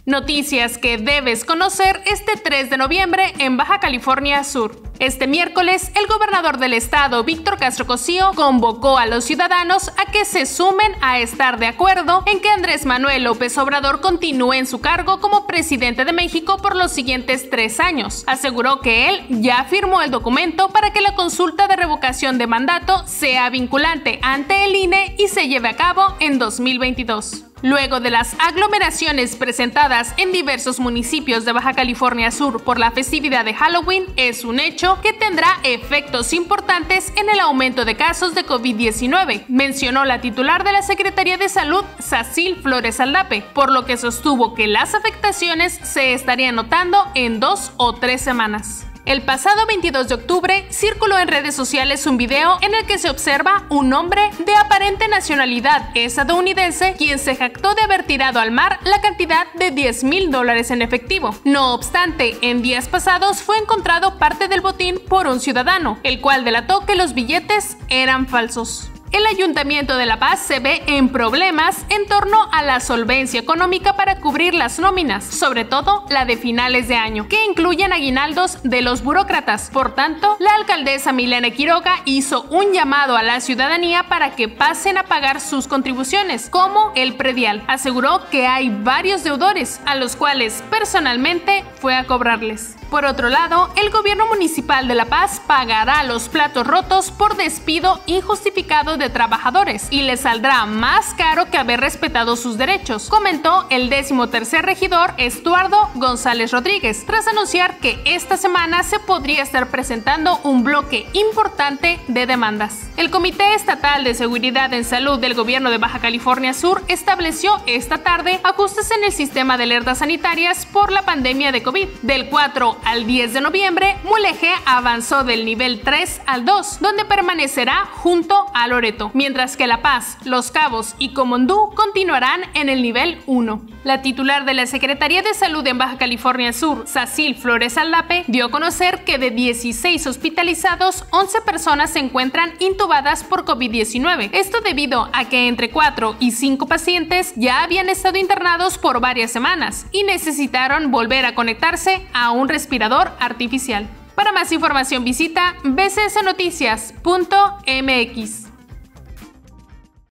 Noticias que debes conocer este 3 de noviembre en Baja California Sur. Este miércoles, el gobernador del estado, Víctor Castro Cosío, convocó a los ciudadanos a que se sumen a estar de acuerdo en que Andrés Manuel López Obrador continúe en su cargo como presidente de México por los siguientes 3 años. Aseguró que él ya firmó el documento para que la consulta de revocación de mandato sea vinculante ante el INE y se lleve a cabo en 2022. Luego de las aglomeraciones presentadas en diversos municipios de Baja California Sur por la festividad de Halloween, es un hecho que tendrá efectos importantes en el aumento de casos de COVID-19, mencionó la titular de la Secretaría de Salud, Sacil Flores Aldape, por lo que sostuvo que las afectaciones se estarían notando en 2 o 3 semanas. El pasado 22 de octubre circuló en redes sociales un video en el que se observa un hombre de aparente nacionalidad estadounidense quien se jactó de haber tirado al mar la cantidad de $10,000 en efectivo. No obstante, en días pasados fue encontrado parte del botín por un ciudadano, el cual delató que los billetes eran falsos. El Ayuntamiento de La Paz se ve en problemas en torno a la solvencia económica para cubrir las nóminas, sobre todo la de finales de año, que incluyen aguinaldos de los burócratas. Por tanto, la alcaldesa Milena Quiroga hizo un llamado a la ciudadanía para que pasen a pagar sus contribuciones, como el predial. Aseguró que hay varios deudores, a los cuales personalmente fue a cobrarles. Por otro lado, el gobierno municipal de La Paz pagará los platos rotos por despido injustificado de trabajadores y les saldrá más caro que haber respetado sus derechos, comentó el 13º regidor Estuardo González Rodríguez, tras anunciar que esta semana se podría estar presentando un bloque importante de demandas. El Comité Estatal de Seguridad en Salud del Gobierno de Baja California Sur estableció esta tarde ajustes en el sistema de alertas sanitarias por la pandemia de COVID. Del 4 al 10 de noviembre, Mulegé avanzó del nivel 3 al 2, donde permanecerá junto a Loreto, mientras que La Paz, Los Cabos y Comondú continuarán en el nivel 1. La titular de la Secretaría de Salud en Baja California Sur, Sacil Flores Aldape, dio a conocer que de 16 hospitalizados, 11 personas se encuentran intubadas por COVID-19. Esto debido a que entre 4 y 5 pacientes ya habían estado internados por varias semanas y necesitaron volver a conectarse a un respirador artificial. Para más información visita bcsnoticias.mx.